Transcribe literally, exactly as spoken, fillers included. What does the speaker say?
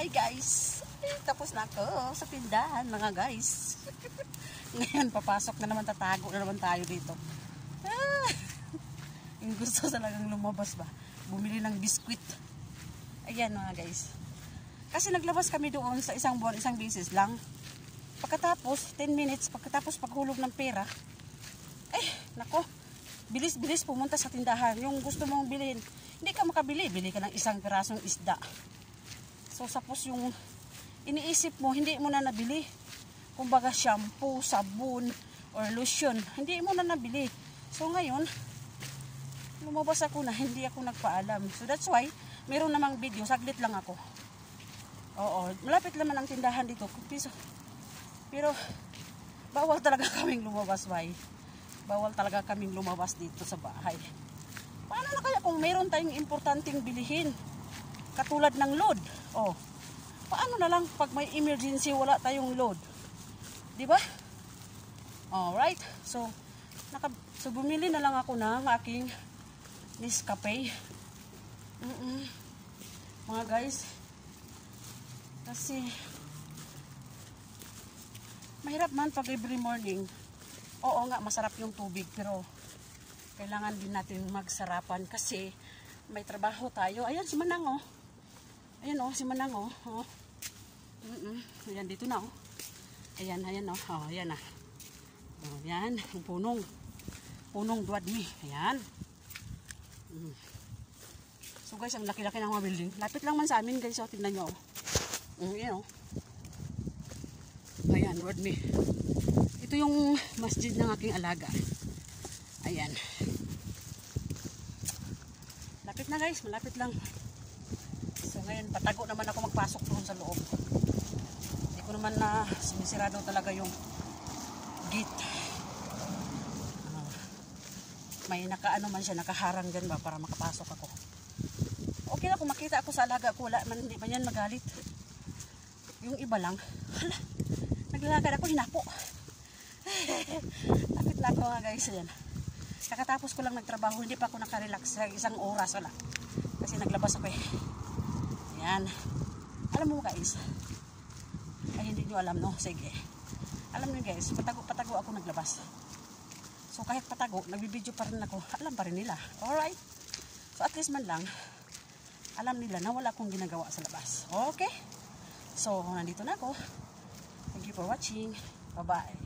Hi guys! Ay, tapos na ako sa tindahan mga guys. Ngayon papasok na naman, tatago na naman tayo dito. Ah, yung gusto talagang lumabas ba? Bumili ng biskwit. Ayan mga guys. Kasi naglabas kami doon sa isang buwan, isang beses lang. Pagkatapos, ten minutes, pagkatapos paghulog ng pera, eh, nako, bilis-bilis pumunta sa tindahan. Yung gusto mong bilhin, hindi ka makabili. Bili ka ng isang pirasong isda. So, suppose yung iniisip mo, hindi mo na nabili. Kumbaga, shampoo, sabon, or lotion, hindi mo na nabili. So, ngayon, lumabas ako na hindi ako nagpaalam. So, that's why, meron namang video. Saglit lang ako. Oo, malapit naman ang tindahan dito. Piso. Pero, bawal talaga kaming lumabas, why? Bawal talaga kaming lumabas dito sa bahay. Paano na kaya kung meron tayong importanteng bilihin? Katulad ng load. Oh, paano na lang pag may emergency wala tayong load? Diba? Alright. So, naka, so bumili na lang ako ng aking Nescafe. Mm -mm. Mga guys, kasi mahirap man pag every morning. Oo nga, masarap yung tubig, pero kailangan din natin magsarapan kasi may trabaho tayo. Ayan si Manang oh. Ayan oh, si Manang oh. Oh. Mm -mm. Ayan dito na oh. Ayan, ayan oh. Oh, ayan ah. Oh, ayan, punong. Punong duwadmi. Ayan. Mm. So guys, ang laki-laki ng mga building. Lapit lang man sa amin guys, oh, tingnan nyo oh. Mm, ayan oh. Ayan, duwadmi. Ito yung masjid ng aking alaga. Ayan. Lapit na guys, malapit lang. So ngayon, patago naman ako magpasok doon sa loob. Hindi ko naman na sinisirado talaga yung gate. Uh, may nakaano man siya, nakaharang dyan ba para makapasok ako. Okay na kung makita ako sa alaga ko, wala man, hindi man yan magalit. Yung iba lang, hala, naglalagad ako, hinapo. Lapit na ako nga guys, yan. Kakatapos ko lang nagtrabaho, hindi pa ako nakarelax sa isang oras, wala. Kasi naglabas ako eh. Ayan. Alam mo guys, ay hindi nyo alam no, sige. Alam nyo guys, patago-patago ako naglabas. So kahit patago, nagbibideo pa rin ako, alam pa rin nila. Alright? So at least man lang, alam nila na wala akong ginagawa sa labas. Okay? So, nandito na ako. Thank you for watching. Bye-bye.